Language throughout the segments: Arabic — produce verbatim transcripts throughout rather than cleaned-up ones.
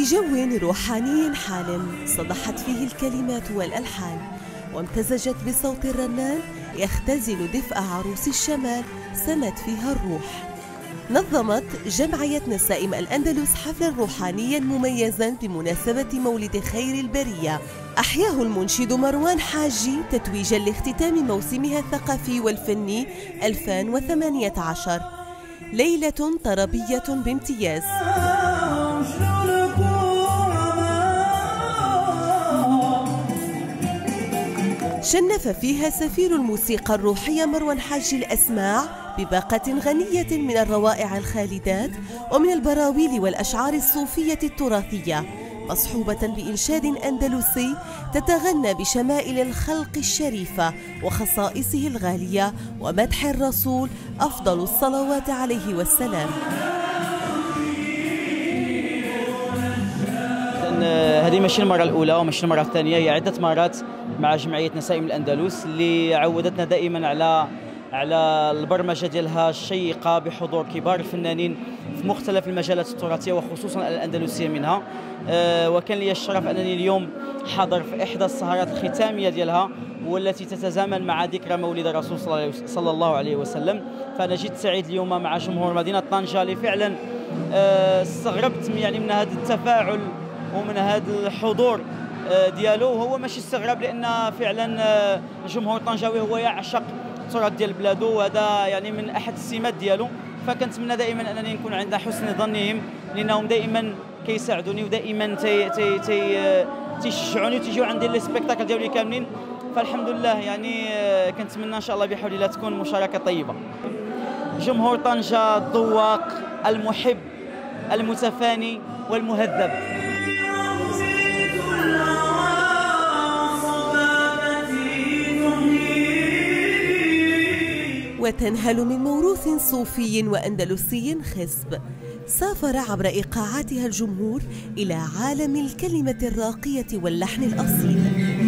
جو روحاني حالم صدحت فيه الكلمات والألحان، وامتزجت بصوت الرنان يختزل دفء عروس الشمال سمت فيها الروح. نظمت جمعية نسائم الأندلس حفلا روحانيا مميزا بمناسبة مولد خير البرية، أحياه المنشد مروان حاجي تتويجا لاختتام موسمها الثقافي والفني ألفين وثمانية عشر. ليلة طربية بامتياز شنف فيها سفير الموسيقى الروحية مروان حاجي الأسماع بباقة غنية من الروائع الخالدات ومن البراويل والأشعار الصوفية التراثية، مصحوبة بإنشاد أندلسي تتغنى بشمائل الخلق الشريفة وخصائصه الغالية ومدح الرسول أفضل الصلوات عليه والسلام. هذه ماشي المرة الأولى وماشي المرة الثانية، هي عدة مرات مع جمعية نسائم الأندلس اللي عودتنا دائما على على البرمجة ديالها الشيقة بحضور كبار الفنانين في مختلف المجالات التراثية وخصوصا الأندلسية منها. أه وكان لي الشرف أنني اليوم حاضر في إحدى السهرات الختامية ديالها والتي تتزامن مع ذكرى مولد الرسول صلى الله عليه وسلم. فأنا جيت سعيد اليوم مع جمهور مدينة طنجة اللي فعلا أه استغربت يعني من هذا التفاعل ومن هذا الحضور ديالو. هو ماشي استغراب لان فعلا الجمهور الطنجاوي هو يعشق التراث ديال بلادو، وهذا يعني من احد السمات ديالو. فكنتمنى دائما انني نكون عند حسن ظنهم، لانهم دائما كيساعدوني ودائما تي تي تي تيشجعوني وتيجيو عندي لي سبيكتاكل ديالي كاملين. فالحمد لله يعني كنتمنى ان شاء الله بحول الله تكون مشاركه طيبه. جمهور طنجة الذواق المحب المتفاني والمهذب. وتنهل من موروث صوفي وأندلسي خصب، سافر عبر إيقاعاتها الجمهور إلى عالم الكلمة الراقية واللحن الأصيل.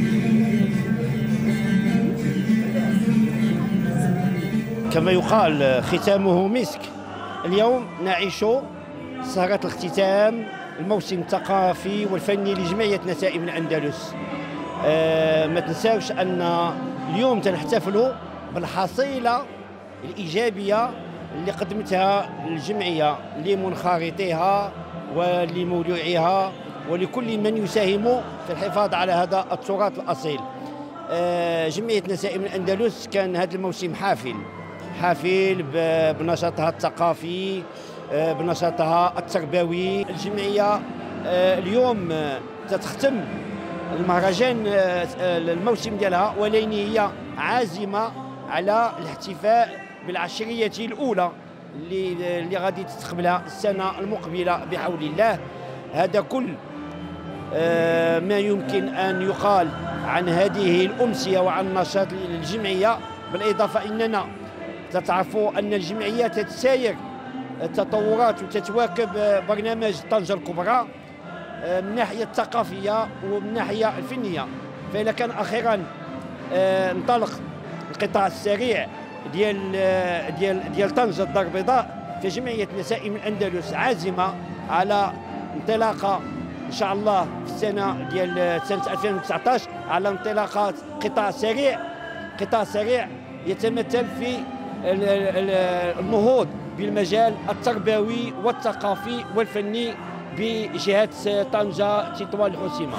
كما يقال ختامه مسك. اليوم نعيش سهرة الاختتام الموسم الثقافي والفني لجمعية نسائم الأندلس. أه ما تنساوش أن اليوم تنحتفلوا بالحصيلة الإيجابية اللي قدمتها الجمعية لمنخرطيها ولمولوعيها ولكل من يساهم في الحفاظ على هذا التراث الأصيل. أه جمعية نسائم الأندلس كان هذا الموسم حافل حافل بنشاطها الثقافي، بنشاطها التربوي. الجمعية اليوم تختم المهرجان الموسم ديالها، ولكن هي عازمة على الاحتفاء بالعشرية الأولى اللي اللي غادي تستقبلها السنة المقبلة بحول الله. هذا كل ما يمكن أن يقال عن هذه الأمسية وعن نشاط الجمعية. بالإضافة أننا تعرفوا أن الجمعية تتساير التطورات وتتواكب برنامج طنجة الكبرى من الناحية الثقافية ومن الناحية الفنية. فإذا كان أخيرا انطلق القطاع السريع ديال ديال ديال طنجة الدار البيضاء، فجمعية نسائم الأندلس عازمة على انطلاقة إن شاء الله في السنة ديال سنة ألفين وتسعة عشر على انطلاقة قطاع سريع قطاع سريع يتمثل في النهوض بالمجال التربوي والثقافي والفني بجهة طنجة تطوان الحسيمة.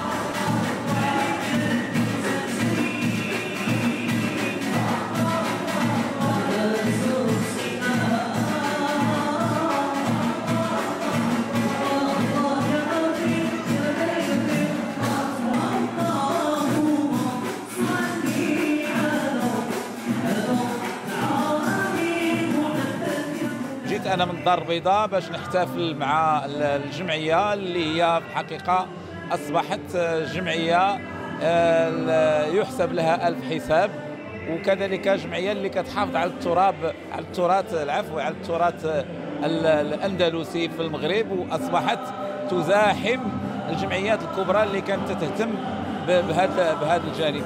أنا من الدار البيضاء باش نحتفل مع الجمعية اللي هي في الحقيقة أصبحت جمعية يحسب لها ألف حساب، وكذلك جمعية اللي كتحافظ على التراب على التراث العفو على التراث الأندلسي في المغرب، وأصبحت تزاحم الجمعيات الكبرى اللي كانت تهتم بهذا بهذا الجانب.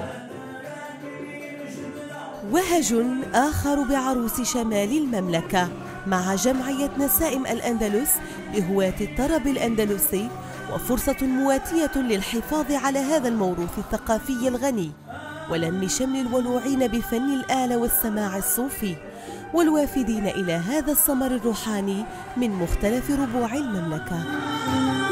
وهج آخر بعروس شمال المملكة مع جمعية نسائم الأندلس بهواة الطرب الأندلسي وفرصة مواتية للحفاظ على هذا الموروث الثقافي الغني ولم شمل الولوعين بفن الآلة والسماع الصوفي والوافدين إلى هذا السمر الروحاني من مختلف ربوع المملكة.